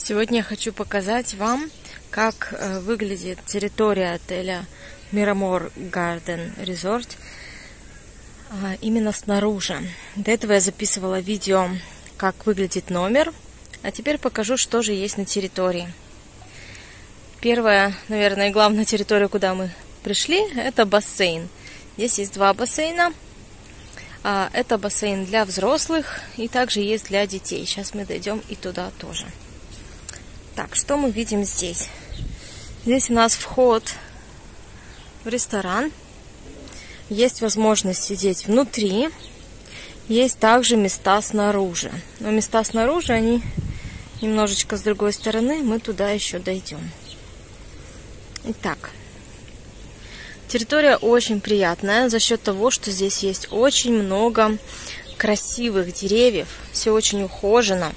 Сегодня я хочу показать вам, как выглядит территория отеля Miramar Garden Resort именно снаружи. До этого я записывала видео, как выглядит номер, а теперь покажу, что же есть на территории. Первая, наверное, и главная территория, куда мы пришли, это бассейн. Здесь есть два бассейна. Это бассейн для взрослых и также есть для детей. Сейчас мы дойдем и туда тоже. Так, что мы видим здесь? Здесь у нас вход в ресторан. Есть возможность сидеть внутри. Есть также места снаружи. Но места снаружи, они немножечко с другой стороны. Мы туда еще дойдем. Итак, территория очень приятная за счет того, что здесь есть очень много красивых деревьев. Все очень ухожено.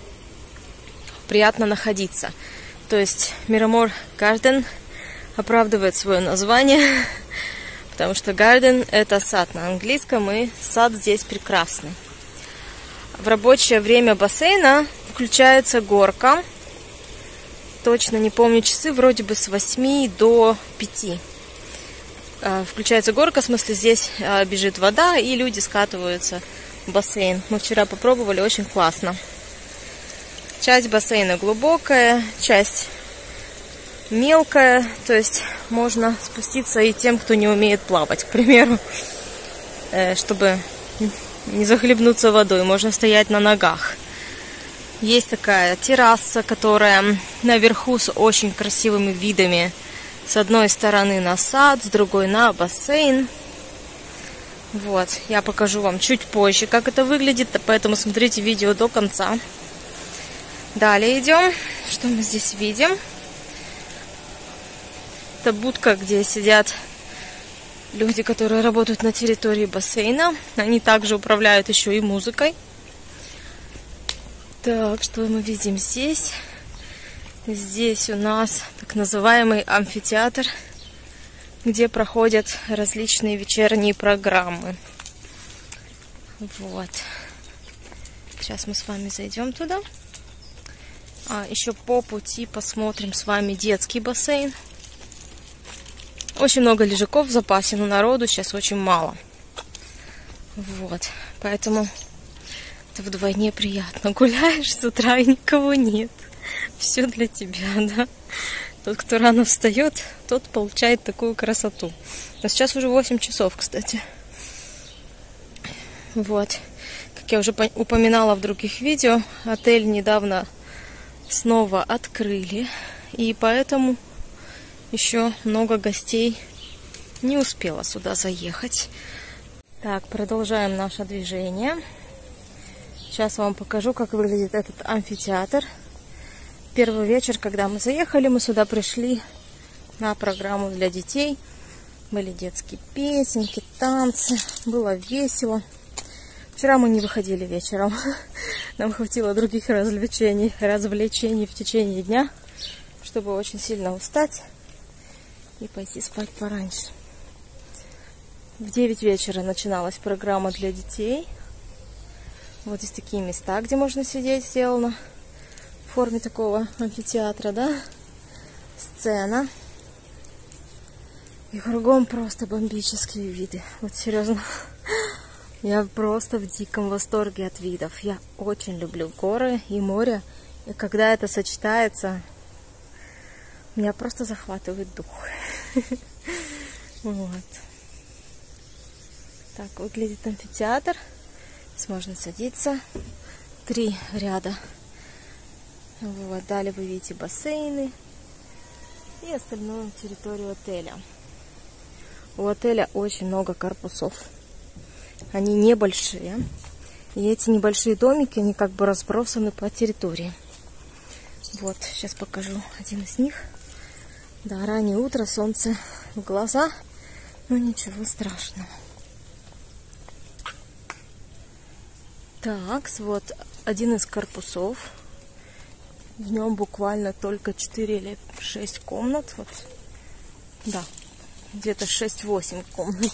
Приятно находиться. То есть Miramar Garden оправдывает свое название, потому что garden — это сад на английском, и сад здесь прекрасный. В рабочее время бассейна включается горка. Точно не помню часы, вроде бы с 8 до 5. Включается горка, в смысле здесь бежит вода, и люди скатываются в бассейн. Мы вчера попробовали, очень классно. Часть бассейна глубокая, часть мелкая, то есть можно спуститься и тем, кто не умеет плавать, к примеру, чтобы не захлебнуться водой, можно стоять на ногах. Есть такая терраса, которая наверху с очень красивыми видами. С одной стороны на сад, с другой на бассейн. Вот, я покажу вам чуть позже, как это выглядит, поэтому смотрите видео до конца. Далее идем. Что мы здесь видим? Это будка, где сидят люди, которые работают на территории бассейна. Они также управляют еще и музыкой. Так, что мы видим здесь? Здесь у нас так называемый амфитеатр, где проходят различные вечерние программы. Вот. Сейчас мы с вами зайдем туда. Еще по пути посмотрим с вами детский бассейн. Очень много лежаков в запасе, но народу сейчас очень мало. Вот, поэтому это вдвойне приятно. Гуляешь с утра и никого нет. Все для тебя, да? Тот, кто рано встает, тот получает такую красоту. Но сейчас уже 8 часов, кстати. Вот, как я уже упоминала в других видео, отель недавно снова открыли, и поэтому еще много гостей не успело сюда заехать. Так, продолжаем наше движение. Сейчас вам покажу, как выглядит этот амфитеатр. Первый вечер, когда мы заехали, мы сюда пришли на программу для детей. Были детские песенки, танцы, было весело. Вчера мы не выходили вечером. Нам хватило других развлечений в течение дня, чтобы очень сильно устать и пойти спать пораньше. В 9 вечера начиналась программа для детей. Вот здесь такие места, где можно сидеть, сделано в форме такого амфитеатра, да? Сцена. И кругом просто бомбические виды. Вот серьезно. Я просто в диком восторге от видов. Я очень люблю горы и море. И когда это сочетается, меня просто захватывает дух. Вот. Так выглядит амфитеатр. Здесь можно садиться. 3 ряда. Вот. Далее вы видите бассейны и остальную территорию отеля. У отеля очень много корпусов. Они небольшие. И эти небольшие домики, они как бы разбросаны по территории. Вот, сейчас покажу один из них. Да, раннее утро, солнце в глаза, но ничего страшного. Так, вот один из корпусов. В нем буквально только 4 или 6 комнат. Вот, да, где-то 6-8 комнат.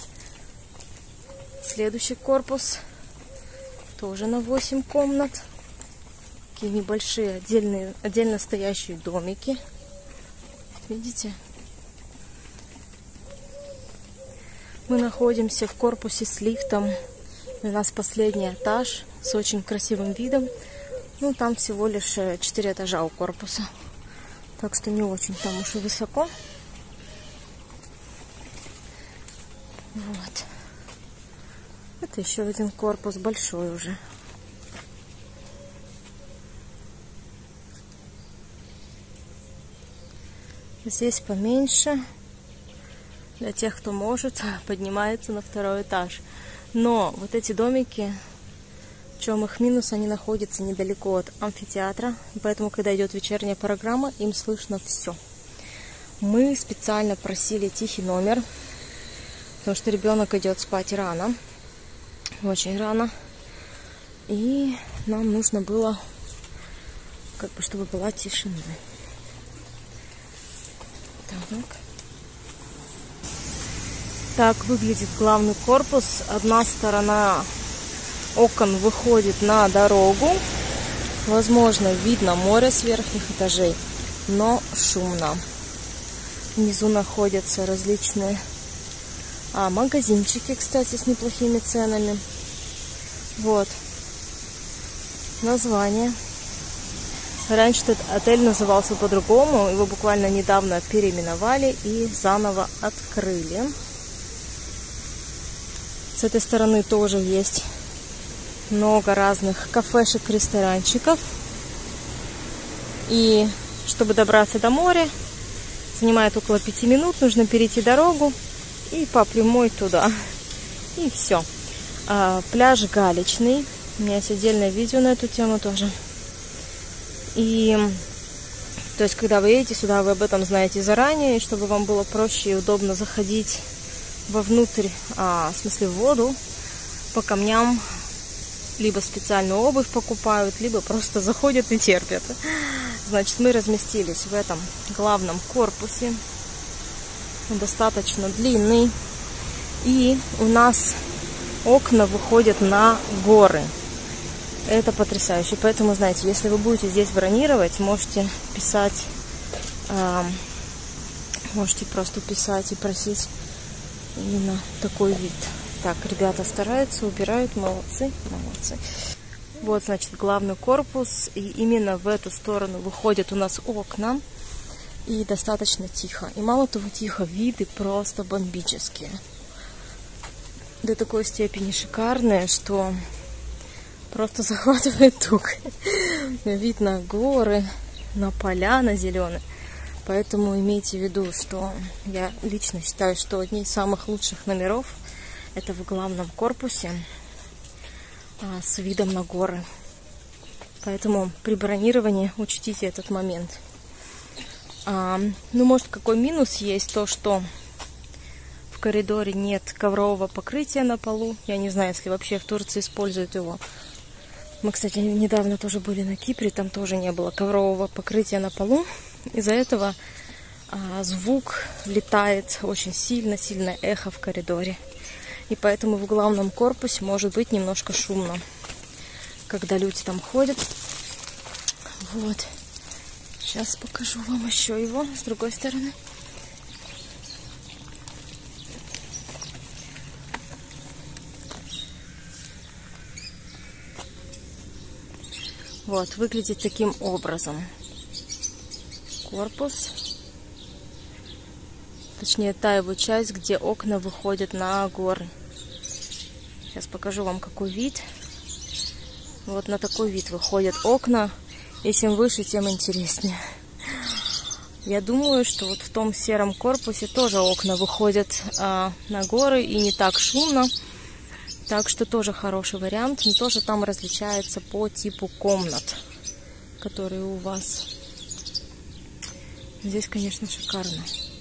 Следующий корпус тоже на 8 комнат. такие небольшие отдельно стоящие домики. Видите? Мы находимся в корпусе с лифтом. У нас последний этаж с очень красивым видом. Ну, там всего лишь 4 этажа у корпуса. Так что не очень там уж и высоко. Вот. Это еще один корпус, большой уже. Здесь поменьше. Для тех, кто может, поднимается на 2-й этаж. Но вот эти домики, в чем их минус, они находятся недалеко от амфитеатра. Поэтому, когда идет вечерняя программа, им слышно все. Мы специально просили тихий номер, потому что ребенок идет спать рано. Очень рано. И нам нужно было, чтобы была тишина. Так выглядит главный корпус. Одна сторона окон выходит на дорогу. Возможно, видно море с верхних этажей, но шумно. Внизу находятся различные магазинчики, кстати, с неплохими ценами. Вот название. Раньше этот отель назывался по-другому. Его буквально недавно переименовали и заново открыли. С этой стороны тоже есть много разных кафешек, ресторанчиков. И чтобы добраться до моря, занимает около 5 минут. Нужно перейти дорогу и по прямой туда. И все. Пляж галечный. У меня есть отдельное видео на эту тему тоже. И то есть, когда вы едете сюда, вы об этом знаете заранее, и чтобы вам было проще и удобно заходить вовнутрь, в смысле в воду, по камням, либо специальную обувь покупают, либо просто заходят и терпят. Значит, мы разместились в этом главном корпусе. Он достаточно длинный. И у нас окна выходят на горы. Это потрясающе. Поэтому, знаете, если вы будете здесь бронировать, можете писать, можете просто писать и просить именно такой вид. Так, ребята стараются, убирают, молодцы, молодцы. Вот, значит, главный корпус, и именно в эту сторону выходят у нас окна, и достаточно тихо. И мало того тихо, виды просто бомбические. До такой степени шикарные, что просто захватывает дух. Вид на горы, на поля, на зеленые. Поэтому имейте в виду, что я лично считаю, что одни из самых лучших номеров это в главном корпусе с видом на горы. Поэтому при бронировании учтите этот момент. Ну, может, какой минус есть, то, что в коридоре нет коврового покрытия на полу. Я не знаю, если вообще в Турции используют его. Мы, кстати, недавно тоже были на Кипре, там тоже не было коврового покрытия на полу. Из-за этого звук летает очень сильно, сильное эхо в коридоре. И поэтому в главном корпусе может быть немножко шумно, когда люди там ходят. Вот. Сейчас покажу вам еще его с другой стороны. Вот, выглядит таким образом корпус. Точнее, та его часть, где окна выходят на горы. Сейчас покажу вам, какой вид. Вот на такой вид выходят окна. И чем выше, тем интереснее. Я думаю, что вот в том сером корпусе тоже окна выходят на горы и не так шумно. Так что тоже хороший вариант. Но тоже там различается по типу комнат, которые у вас. Здесь, конечно, шикарно.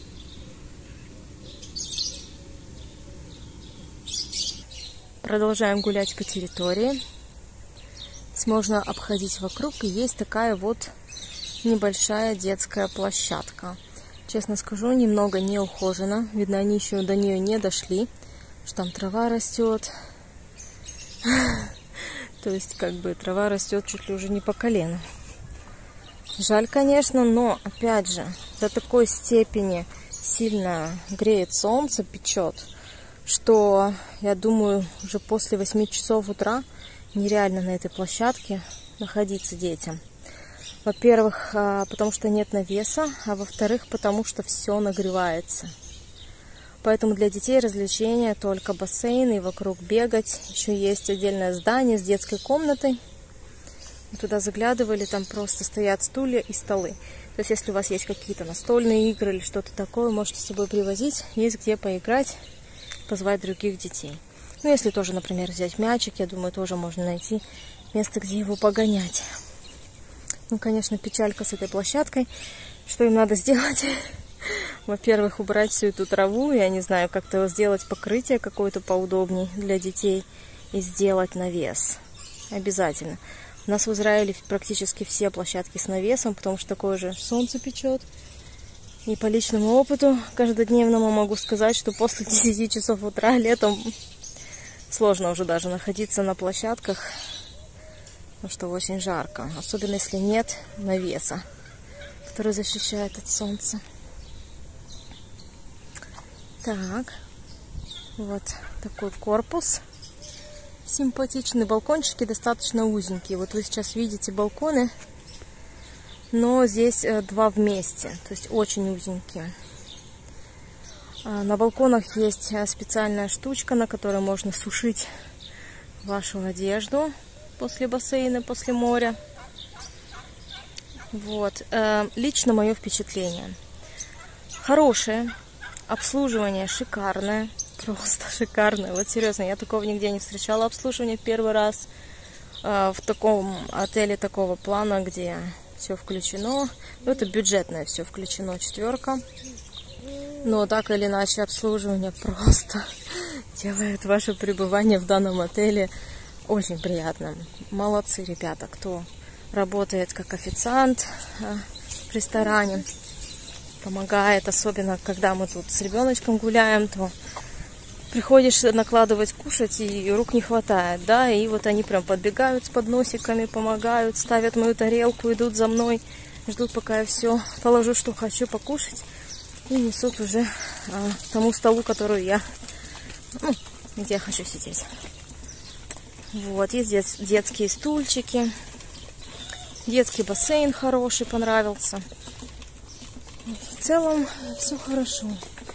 Продолжаем гулять по территории. Здесь можно обходить вокруг, и есть такая вот небольшая детская площадка. Честно скажу, немного не ухожена. Видно, они еще до нее не дошли, что там трава растет. То есть, как бы, трава растет чуть ли уже не по колено. Жаль, конечно, но, опять же, до такой степени сильно греет солнце, печет, что, я думаю, уже после 8 часов утра нереально на этой площадке находиться детям. Во-первых, потому что нет навеса, а во-вторых, потому что все нагревается. Поэтому для детей развлечения только бассейн и вокруг бегать. Еще есть отдельное здание с детской комнатой. Мы туда заглядывали, там просто стоят стулья и столы. То есть, если у вас есть какие-то настольные игры или что-то такое, можете с собой привозить. Есть где поиграть, позвать других детей. Ну, если тоже, например, взять мячик, я думаю, тоже можно найти место, где его погонять. Ну, конечно, печалька с этой площадкой. Что им надо сделать? Во-первых, убрать всю эту траву, я не знаю, как-то сделать покрытие какое-то поудобнее для детей и сделать навес. Обязательно. У нас в Израиле практически все площадки с навесом, потому что такое же солнце печет. И по личному опыту каждодневному могу сказать, что после 10 часов утра летом сложно уже даже находиться на площадках, потому что очень жарко. Особенно если нет навеса, который защищает от солнца. Так, вот такой корпус. Симпатичные балкончики, достаточно узенькие. Вот вы сейчас видите балконы, но здесь два вместе, то есть очень узенькие. На балконах есть специальная штучка, на которой можно сушить вашу одежду после бассейна, после моря. Вот. Лично мое впечатление. Хорошее. Обслуживание шикарное. Просто шикарное. Вот серьезно, я такого нигде не встречала. Обслуживание первый раз в таком отеле такого плана, где все включено. Ну, это бюджетное все включено, 4. Но так или иначе обслуживание просто делает ваше пребывание в данном отеле очень приятным. Молодцы ребята, кто работает как официант в ресторане. Помогает, особенно когда мы тут с ребеночком гуляем, то приходишь накладывать кушать, и рук не хватает, да, и вот они прям подбегают с подносиками, помогают, ставят мою тарелку, идут за мной, ждут, пока я все положу, что хочу покушать, и несут уже к тому столу, который я, где я хочу сидеть. Вот, есть детские стульчики, детский бассейн хороший, понравился. В целом все хорошо.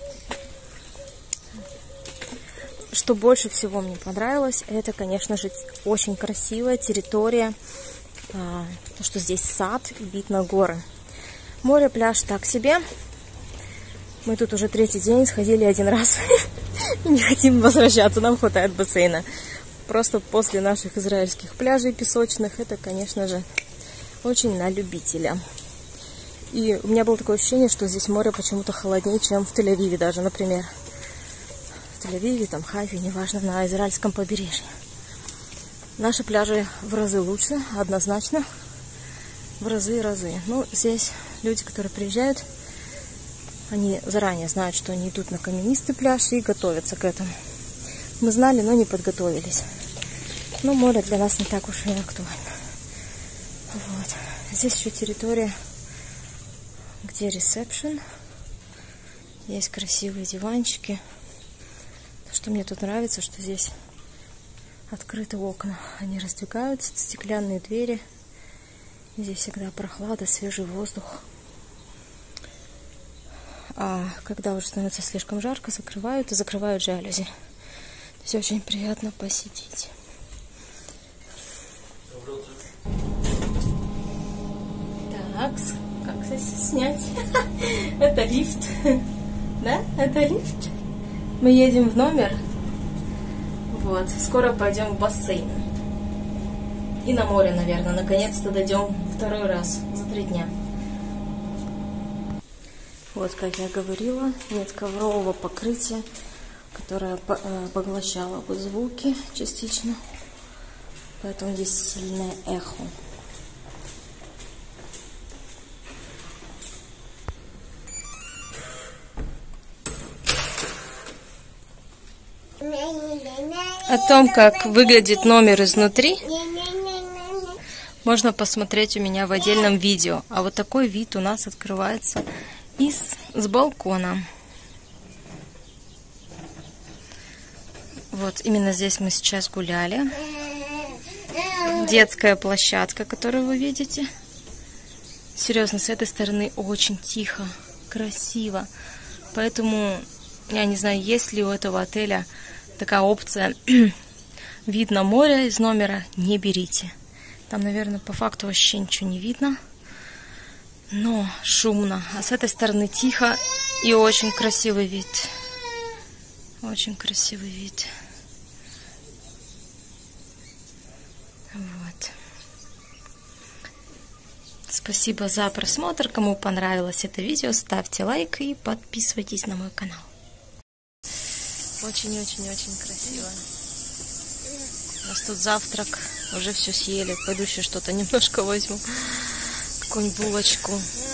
Что больше всего мне понравилось, это, конечно же, очень красивая территория, потому что здесь сад и вид на горы. Море, пляж так себе. Мы тут уже 3-й день, сходили 1 раз и не хотим возвращаться, нам хватает бассейна. Просто после наших израильских пляжей песочных, это, конечно же, очень на любителя. И у меня было такое ощущение, что здесь море почему-то холоднее, чем в Тель-Авиве даже, например. В Тель-Авиве, там, Хайфе, неважно, на израильском побережье. Наши пляжи в разы лучше, однозначно. В разы и разы. Ну, здесь люди, которые приезжают, они заранее знают, что они идут на каменистый пляж и готовятся к этому. Мы знали, но не подготовились. Но море для нас не так уж и актуально. Вот. Здесь еще территория, где ресепшн. Есть красивые диванчики. Что мне тут нравится, что здесь открыты окна. Они раздвигаются, стеклянные двери. Здесь всегда прохлада, свежий воздух. А когда уже становится слишком жарко, закрывают и закрывают жалюзи. Здесь очень приятно посидеть. Так, как здесь снять? Это лифт. Да? Это лифт. Мы едем в номер. Вот. Скоро пойдем в бассейн. И на море, наверное. Наконец-то дойдем 2-й раз за 3 дня. Вот, как я говорила, нет коврового покрытия, которое поглощало бы звуки частично. Поэтому здесь сильное эхо. О том, как выглядит номер изнутри, можно посмотреть у меня в отдельном видео. А вот такой вид у нас открывается с балкона. Вот именно здесь мы сейчас гуляли. Детская площадка, которую вы видите. Серьезно, с этой стороны очень тихо, красиво. Поэтому, я не знаю, есть ли у этого отеля такая опция вид на море из номера, не берите. Там, наверное, по факту вообще ничего не видно. Но шумно. А с этой стороны тихо и очень красивый вид. Очень красивый вид. Вот. Спасибо за просмотр. Кому понравилось это видео, ставьте лайк и подписывайтесь на мой канал. Очень-очень-очень красиво. У нас тут завтрак. Уже все съели. Пойду еще что-то немножко возьму. Какую-нибудь булочку.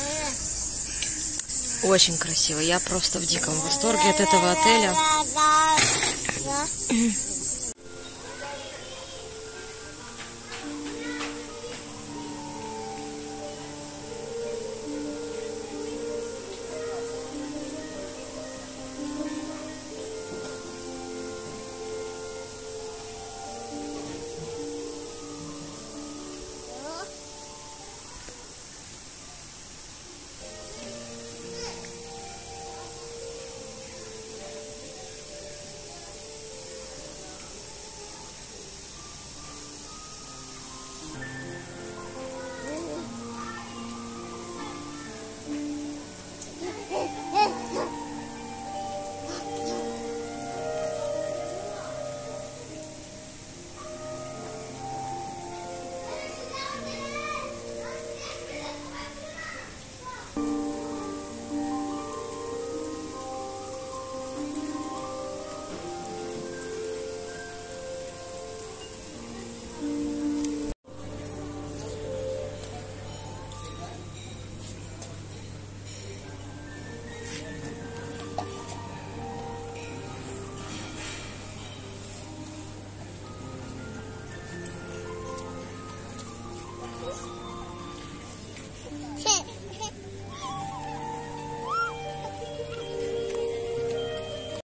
Очень красиво. Я просто в диком восторге от этого отеля.